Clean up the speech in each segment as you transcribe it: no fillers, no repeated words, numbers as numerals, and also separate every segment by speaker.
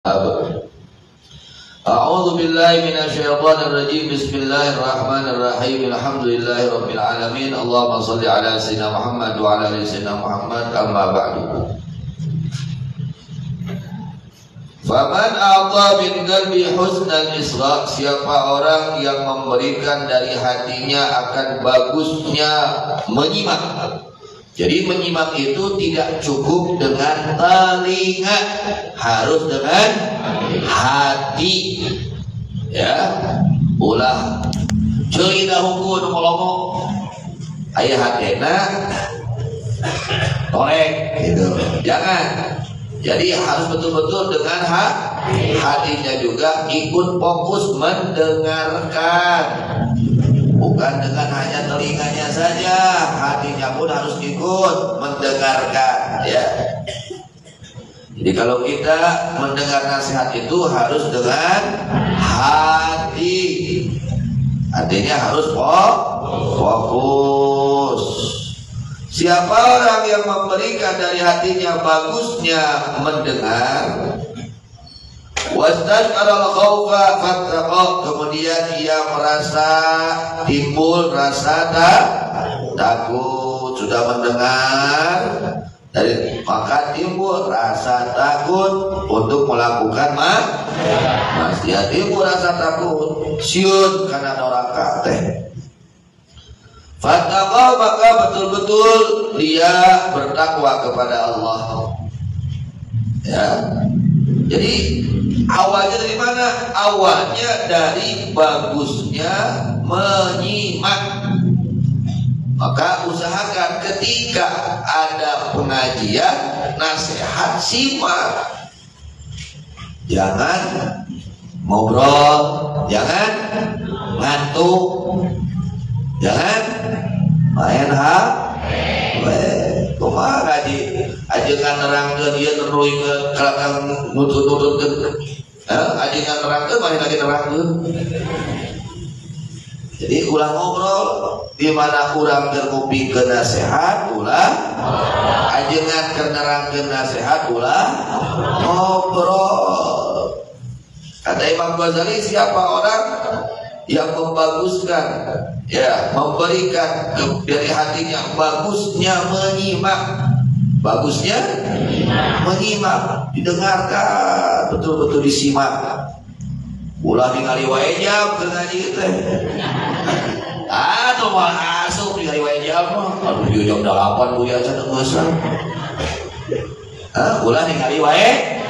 Speaker 1: A'udzu billahi minasyaitonir rajim. Bismillahirrahmanirrahim. Alhamdulillahirabbil alamin. Allahumma shalli ala sayyidina Muhammad wa ala ali sayyidina Muhammad. Amma ba'du. Faman a'ta min qalbi husnal isra', siapa orang yang memberikan dari hatinya akan bagusnya menyimak. Jadi menyimak itu tidak cukup dengan telinga, harus dengan hati. Ya, ulah cerita hukum ngomong ayah hatena torek gitu. Jangan. Jadi harus betul-betul dengan hatinya juga ikut fokus mendengarkan. Bukan dengan hanya telinganya saja, hatinya pun harus ikut mendengarkan, ya. Jadi kalau kita mendengar nasihat itu harus dengan hati, artinya harus fokus. Siapa orang yang memberikan dari hatinya bagusnya mendengar, wastash'aral khaufa fattaqa, kemudian ia merasa timbul rasa takut, sudah mendengar dari maka timbul rasa takut untuk melakukan maksiat, timbul rasa takut siun karena doraka teh. Fattaqa, maka betul-betul dia bertakwa kepada Allah. Ya. Jadi awalnya dari mana? Awalnya dari bagusnya menyimak. Maka usahakan ketika ada pengajian, nasihat, simak. Jangan ngobrol, jangan ngantuk, jangan main kumaha ngaji ajengan nerangkeun ieu neruikeun kalakang nutut-nututkeun. Ajengan nerangkeun mah lagi nerangkeun. Jadi ulah ngobrol di mana urang keur ngupingkeun nasihat, ulah ajengan keur nerangkeun nasihat, ulah ngobrol. Kata Imam Ghazali, siapa orang yang membaguskan, ya, memberikan dari hatinya bagusnya menyimak, bagusnya menyimak, didengarkan, betul-betul disimak. Ulah ningali wae jam keur ngaji teh. Atuh moal asup ningali wae jam mah. Aduh ieu jam 8 bu ya cenah geus. Ulah ningali wae.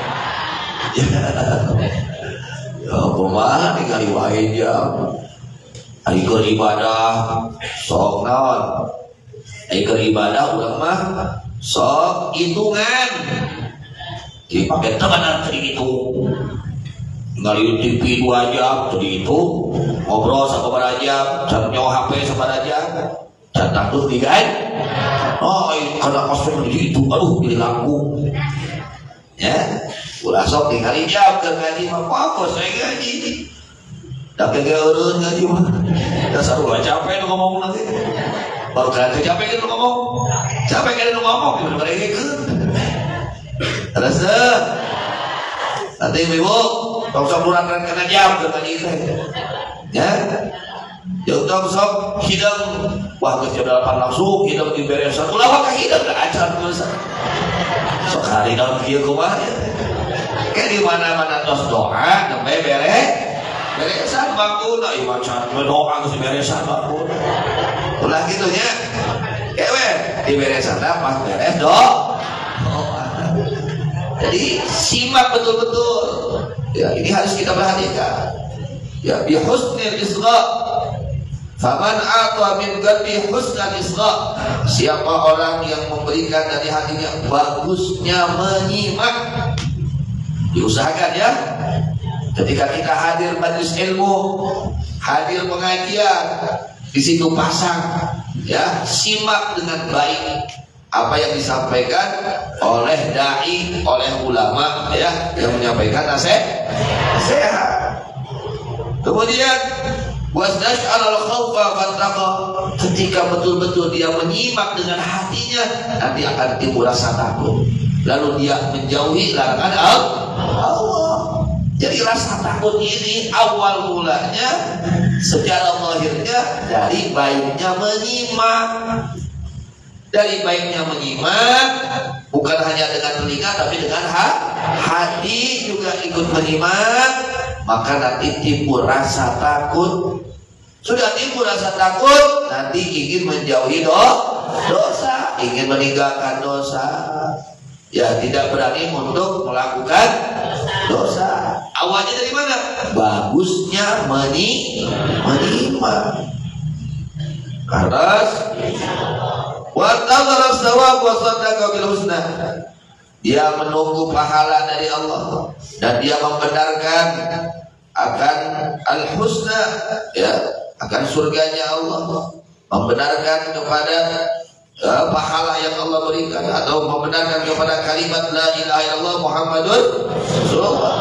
Speaker 1: Ya kumaha ningali wae jam. Ari keur ibadah sok naon? Ari keur ibadah urang mah sok hitungan. Jadi pakai teganan tadi itu. Ngali TV 2 jam tadi itu, ngobrol sabaraha jam, nyawa HP sabaraha jam. Datang tuh kan? Oh, karena kosong di itu, aduh ini laku. Ya, ulah sok ningali jam ke ngaji mah fokus saya ngaji. Tapi ge eureun ngaji mah. Dasar ulah capek nu ngomong nanti. Baru kan capek nu ngomong. Capek kan nu ngomong bener beregekeun. Terus nanti ibu tong sok nurankeun kana jam ke ngaji teh. Ya. Jeung tong sok hidang wah geus jam 8 langsung hidang diberesan. Ulah wae ka hidang da acan geus. Sok hari dalam kieu kumaha ya. Kayak di mana-mana tos doa sampai beresan baktuna ieu macan doa geus beresan baktuna. Ulah kitu nya. Ewe diberesan pas beres doa. Jadi simak betul-betul. Ya, ini harus kita perhatikan. Ya, bi husnil isra'. Faman a'ta min qalbi husnal isra'. Siapa orang yang memberikan dari hatinya bagusnya menyimak. Diusahakan ya. Ketika kita hadir majelis ilmu, hadir pengajian, di situ pasang ya, simak dengan baik apa yang disampaikan oleh dai, oleh ulama ya, yang menyampaikan nasihat. Kemudian wasdash'alal khaufa fattaqa, ketika betul-betul dia menyimak dengan hatinya, nanti akan timbul rasa takut. lalu dia menjauhi larangan Allah. Jadi rasa takut ini awal mulanya secara lahirnya dari baiknya menyimak. Dari baiknya menyimak, bukan hanya dengan telinga tapi dengan hati juga ikut menyimak, maka nanti timbul rasa takut. Sudah timbul rasa takut, nanti ingin menjauhi dosa, ingin meninggalkan dosa. Ya, tidak berani untuk melakukan dosa. Awalnya dari mana? Bagusnya menyimak. Karena dia menunggu pahala dari Allah dan dia membenarkan akan al-husna, ya, akan surganya Allah, membenarkan kepada pahala yang Allah berikan, atau membenarkan kepada kalimat la ilaha illallah Muhammadur Rasulullah.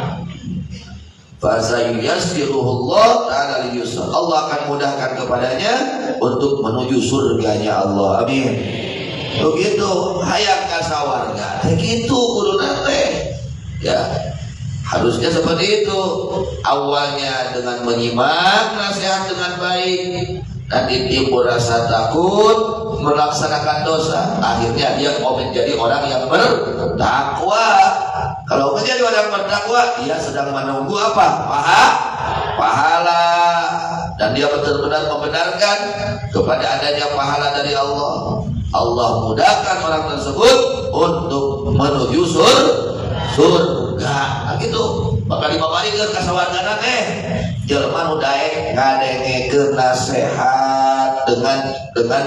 Speaker 1: Fasayyassiruhullah ta'ala liyusra. Allah akan mudahkan kepadanya untuk menuju surganya Allah. Amin. Begitu hayang kasawarga. Begitu kudu nate. Ya. Harusnya seperti itu. Awalnya dengan menyimak nasihat dengan baik, nanti timbul rasa takut melaksanakan dosa, akhirnya dia mau menjadi orang yang bertakwa. Kalau menjadi orang bertakwa, dia sedang menunggu apa? Pahala. Dan dia benar-benar membenarkan kepada adanya pahala dari Allah. Allah mudahkan orang tersebut untuk menuju surga. Nah, gitu. Maka dipaparikeun kasawargana teh jelema nu daek ngadengekeun nasihat dengan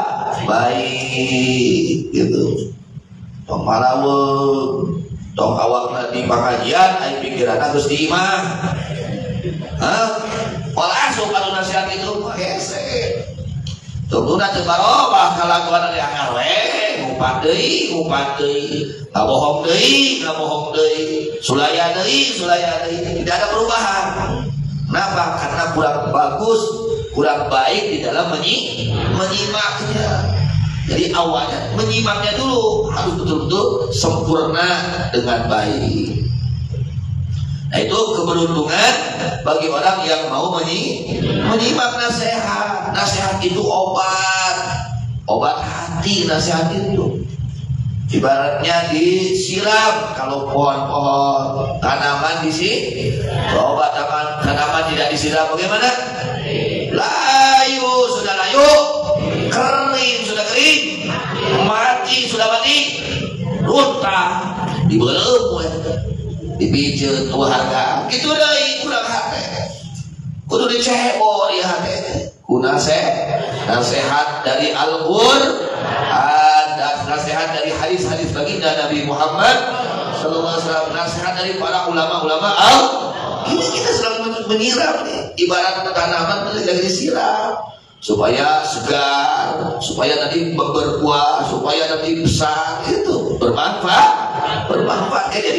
Speaker 1: baik gitu. Tong malaweung, tong awakna di pengajian aya pikiranna geus di imah. Pola asup anu nasihat itu mah hese. Tungtuna teu barobah kalakuan ari anggar we, ngupat deui, ngabohong deui, sulaya deui, tidak ada perubahan. Kenapa? Karena kurang bagus, kurang baik di dalam menyimaknya. Jadi awalnya menyimaknya dulu harus betul-betul sempurna dengan baik. Nah, itu keberuntungan bagi orang yang mau menyimak nasihat. Nasihat itu obat hati. Nasihat itu ibaratnya disiram. Kalau pohon-pohon tanaman obat tanaman tidak disiram bagaimana? Layu, sudah layu, kering, sudah kering, mati, sudah mati, runtah, dibelem, dipijet, harga, gitu deh, kurang hati, kudu dicebo di hati, nasihat dari Al-Qur'an, nasihat dari hadis-hadis baginda Nabi Muhammad sallallahu alaihi wasallam, nasihat dari para ulama-ulama ini kita selalu menyiram nih, ibarat tanaman lagi disiram supaya segar, supaya nanti berbuah, supaya nanti besar, itu bermanfaat jadi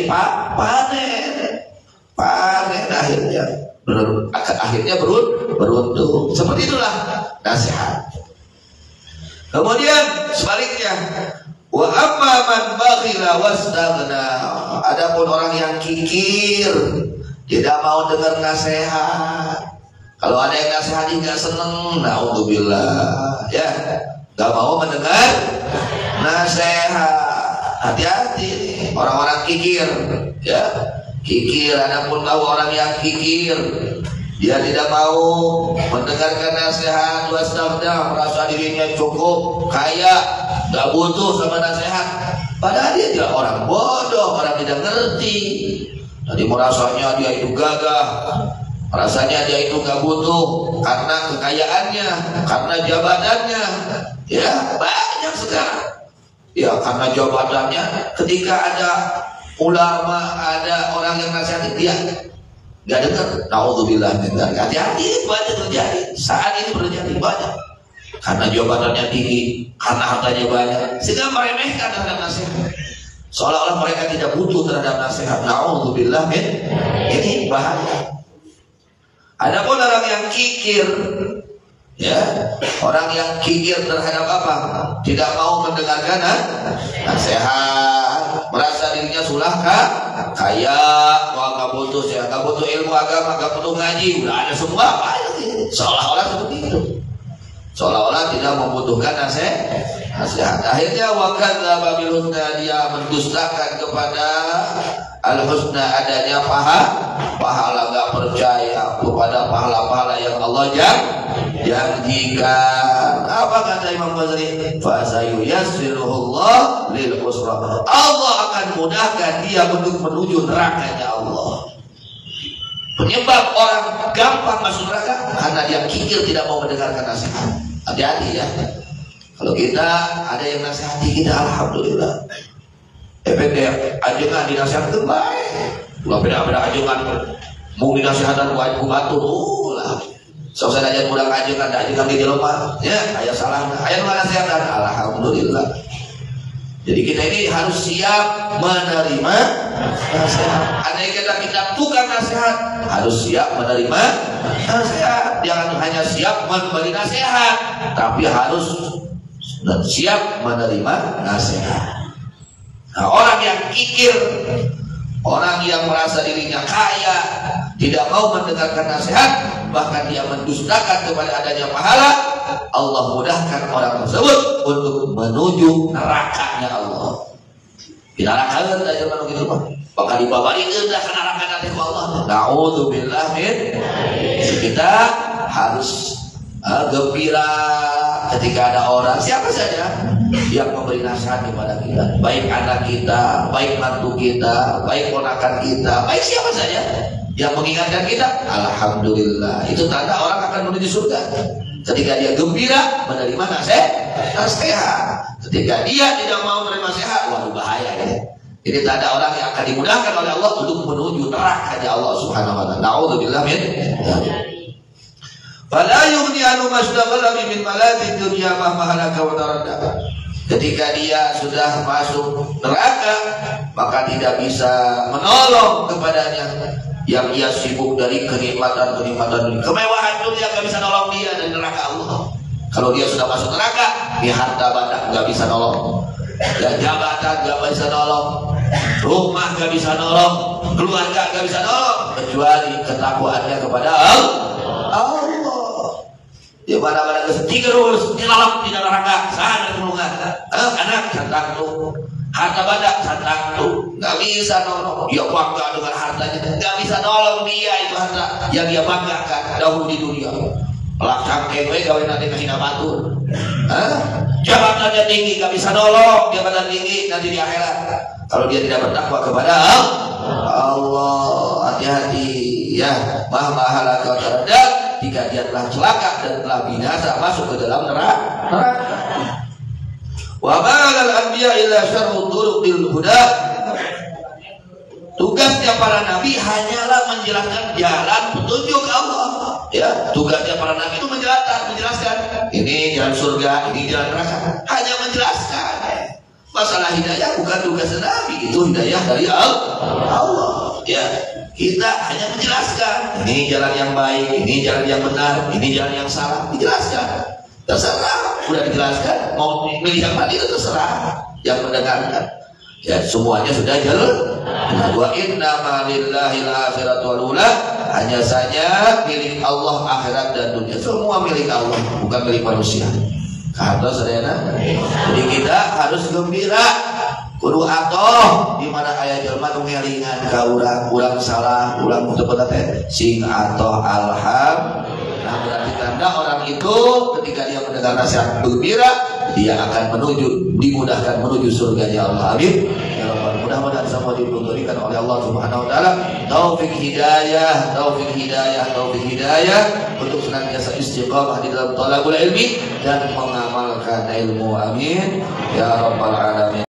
Speaker 1: panen akhirnya beruntung. Seperti itulah nasihat. Kemudian sebaliknya, wa amma man bakhila wastaghna, adapun orang yang kikir, tidak mau dengar nasihat. Kalau ada yang nasihati nggak seneng, naudzubillah, ya, nggak mau mendengar nasihat. Hati-hati orang-orang kikir, ya, kikir. Adapun tahu orang yang kikir, dia tidak mau mendengarkan nasihat, wastaghna, merasa dirinya cukup kaya, nggak butuh sama nasihat. Padahal dia tidak orang bodoh, orang tidak ngerti. Tadi merasanya dia itu gagah, rasanya dia itu gak butuh karena kekayaannya, karena jabatannya, ya banyak sekarang. Ya karena jabatannya, ketika ada ulama, ada orang yang nasihati dia gak dengar, naudzubillah, hati-hati, banyak terjadi. Saat ini terjadi banyak karena jabatannya tinggi, karena hartanya banyak, sehingga meremehkan terhadap nasihat, seolah-olah mereka tidak butuh terhadap nasihat. Naudzubillah, ini bahaya. Adapun orang yang kikir, ya, orang yang kikir terhadap apa? Tidak mau mendengarkan nasihat, dirinya sudah kaya, nggak butuh nggak butuh ilmu agama, nggak butuh ngaji, udah ada semua, seolah-olah seperti itu, seolah-olah tidak membutuhkan nasihat. Akhirnya wakadzdzaba bil husna, dia mendustakan kepada al husna, adanya pahala, nggak percaya kepada pahala-pahala yang Allah janjikan. Apa kata Imam Ghazali? Fa sayuyassiruhullah lil usra, Allah akan mudahkan dia untuk menuju nerakanya Allah. Penyebab orang gampang masuk neraka karena dia kikir, tidak mau mendengarkan nasihat. Hati-hati ya. Kalau kita ada yang nasihati kita, alhamdulillah. Efeknya ajengan dinasihatkan baik. Ulah beda-beda ajengan mau dinasihatan buat batur lah. Sok saya aja mudah ajengan, ajengan di jelema. Ya, aya salah, aya nu nasihatan, alhamdulillah. Jadi kita ini harus siap menerima nasihat. Andai kita tukang nasihat, harus siap menerima nasihat. Jangan hanya siap memberi nasihat, tapi harus siap menerima nasihat. Nah, orang yang kikir, orang yang merasa dirinya kaya, tidak mau mendengarkan nasihat, bahkan dia mendustakan kepada adanya pahala, Allah mudahkan orang tersebut untuk menuju nerakanya Allah. Di neraka ada zaman gitu Pak. Maka dibabari indah ke neraka nanti ku Allah. Na'udzubillah min. Kita harus gembira ketika ada orang siapa saja yang memberi nasihat kepada kita, baik anak kita, baik mantu kita, baik ponakan kita, baik siapa saja yang mengingatkan kita, alhamdulillah, itu tanda orang akan menuju surga. Ketika dia gembira menerima nasihat. Ketika dia tidak mau menerima nasihat, waduh bahaya ya. Ini tanda orang yang akan dimudahkan oleh Allah untuk menuju nerakanya Allah Subhanahu wa taala. Na'udzubillah min. Fala yughni anhu mashtaghala min maladid dunya mahma halaka wa taradda. Ketika dia sudah masuk neraka, maka tidak bisa menolong kepadanya yang ia sibuk dari kenikmatan-kenikmatan dunia. Kemewahan dunia gak bisa nolong dia dari neraka Allah. Kalau dia sudah masuk neraka, dia harta benda gak bisa nolong, dan jabatan gak bisa nolong, rumah gak bisa nolong, keluarga gak bisa nolong, kecuali ketakwaannya kepada Allah. Di mana-mana kesetika terus dilalap di neraka, sana kerungan, anak cantak tuh, harta benda cantak tuh, nggak bisa nolong. Dia bangga dengan hartanya, nggak bisa nolong dia itu harta yang dia banggakan dahulu di dunia. Pelak cangkeng, gawe nanti kahina batur. Jabatannya tinggi, nggak bisa nolong, jabatan tinggi nanti di akhirat. Kalau dia tidak bertakwa kepada Allah, hati-hati ya. Mahma halaka taradda, jika dia telah celaka dan telah binasa masuk ke dalam neraka. Wa ma'al anbiya illa syarru turuqil huda. Tugasnya para nabi hanyalah menjelaskan jalan petunjuk Allah. Ya, tugasnya para nabi itu menjelaskan ini jalan surga, ini jalan neraka. Hanya menjelaskan. Masalah hidayah bukan tugas nabi, itu hidayah dari Allah. Ya, kita hanya menjelaskan ini jalan yang baik, ini jalan yang benar, ini jalan yang salah, dijelaskan. Terserah, udah dijelaskan, mau milih yang mana itu terserah yang mendengarkan. Ya, semuanya sudah jelas. Wa innama lillahil akhiratu wal ula, hanya saja milik Allah akhirat dan dunia. Semua milik Allah, bukan milik manusia. Kata saudara, jadi kita harus gembira. Kudu atoh di mana aya jelema nu ngelingan ka urang salah, urang teu teh sing atoh alhamdulillah. Nah, berarti tanda orang itu ketika dia mendengar nasihat gembira, dia akan dimudahkan menuju surganya Allah. Amin. Ya Rabbal, mudah-mudahan semua diberikan oleh Allah Subhanahu wa taala taufik hidayah untuk senantiasa istiqamah di dalam thalabul ilmi dan mengamalkan ilmu. Amin ya Rabbal alamin.